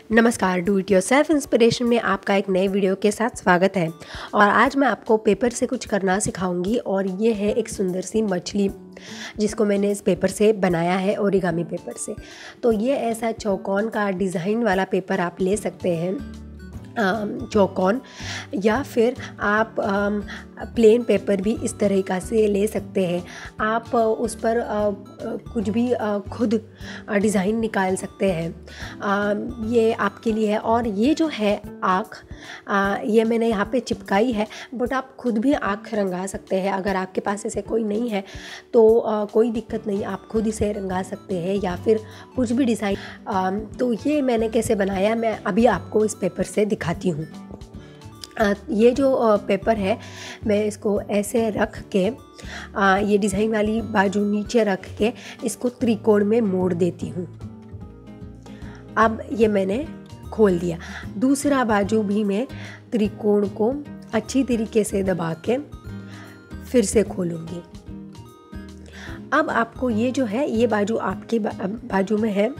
नमस्कार, do it yourself inspiration में आपका एक नए वीडियो के साथ स्वागत है। और आज मैं आपको पेपर से कुछ करना सिखाऊंगी। और ये है एक सुंदर सी मछली जिसको मैंने इस पेपर से बनाया है, ओरिगामी पेपर से। तो ये ऐसा चौकोन का डिज़ाइन वाला पेपर आप ले सकते हैं, चौकोन, या फिर आप प्लेन पेपर भी इस तरीक़ा से ले सकते हैं। आप उस पर कुछ भी खुद डिज़ाइन निकाल सकते हैं। ये आपके लिए है। और ये जो है आँख, ये मैंने यहाँ पे चिपकाई है, बट आप खुद भी आँख रंगा सकते हैं। अगर आपके पास ऐसे कोई नहीं है तो कोई दिक्कत नहीं, आप खुद इसे रंगा सकते हैं या फिर कुछ भी डिज़ाइन। तो ये मैंने कैसे बनाया मैं अभी आपको इस पेपर से दिखाती हूँ। ये जो पेपर है, मैं इसको ऐसे रख के ये डिज़ाइन वाली बाजू नीचे रख के इसको त्रिकोण में मोड़ देती हूँ। अब ये मैंने खोल दिया। दूसरा बाजू भी मैं त्रिकोण को अच्छी तरीके से दबा के फिर से खोलूँगी। अब आपको ये जो है, ये बाजू आपके बाजू में है।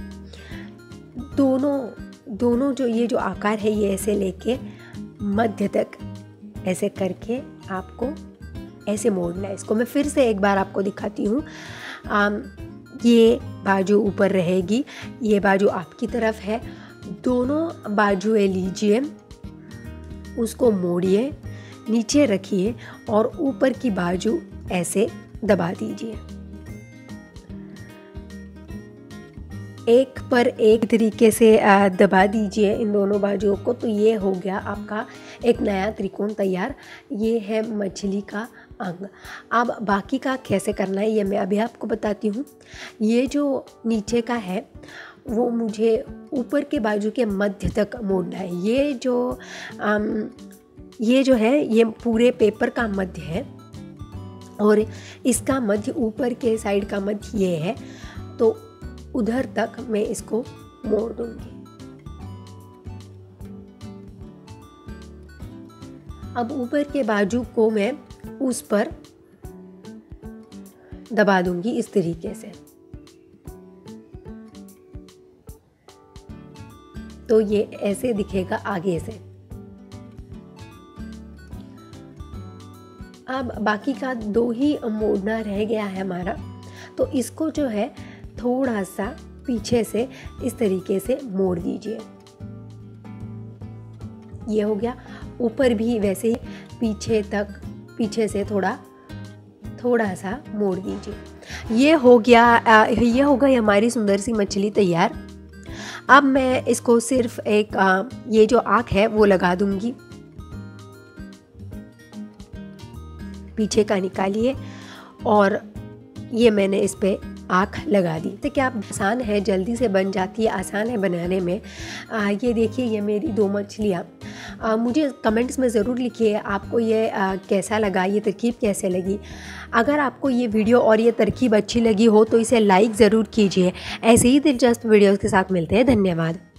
दोनों जो ये जो आकार है, ये ऐसे लेके मध्य तक ऐसे करके आपको ऐसे मोड़ना है। इसको मैं फिर से एक बार आपको दिखाती हूँ। ये बाजू ऊपर रहेगी, ये बाजू आपकी तरफ है। दोनों बाजुएं लीजिए, उसको मोड़िए, नीचे रखिए और ऊपर की बाजू ऐसे दबा दीजिए। एक पर एक तरीके से दबा दीजिए इन दोनों बाजुओं को। तो ये हो गया आपका एक नया त्रिकोण तैयार। ये है मछली का अंग। अब बाकी का कैसे करना है ये मैं अभी आपको बताती हूँ। ये जो नीचे का है वो मुझे ऊपर के बाजू के मध्य तक मोड़ना है। ये जो है ये पूरे पेपर का मध्य है और इसका मध्य ऊपर के साइड का मध्य ये है। तो उधर तक मैं इसको मोड़ दूंगी। अब ऊपर के बाजू को मैं उस पर दबा दूंगी इस तरीके से। तो ये ऐसे दिखेगा आगे से। अब बाकी का दो ही मोड़ना रह गया है हमारा। तो इसको जो है थोड़ा सा पीछे से इस तरीके से मोड़ दीजिए। ये हो गया। ऊपर भी वैसे ही पीछे से थोड़ा सा मोड़ दीजिए। ये हो गई हमारी सुंदर सी मछली तैयार। अब मैं इसको सिर्फ एक ये जो आँख है वो लगा दूंगी। पीछे का निकालिए और ये मैंने इस पे आँख लगा दी। तो क्या आसान है, जल्दी से बन जाती है, आसान है बनाने में। ये देखिए, ये मेरी दो मछलियाँ। मुझे कमेंट्स में ज़रूर लिखिए आपको ये कैसा लगा, ये तरकीब कैसे लगी। अगर आपको ये वीडियो और ये तरकीब अच्छी लगी हो तो इसे लाइक ज़रूर कीजिए। ऐसे ही दिलचस्प वीडियोज़ के साथ मिलते हैं। धन्यवाद।